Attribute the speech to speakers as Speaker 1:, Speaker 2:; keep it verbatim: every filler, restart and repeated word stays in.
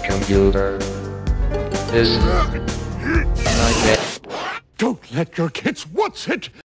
Speaker 1: computer is not
Speaker 2: Don't let your kids what's it